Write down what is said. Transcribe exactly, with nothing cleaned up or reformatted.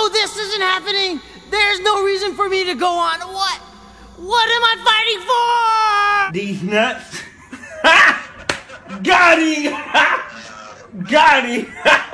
know this isn't happening. There's no reason for me to go on. What? What am I fighting for? These nuts. Got him! Got him!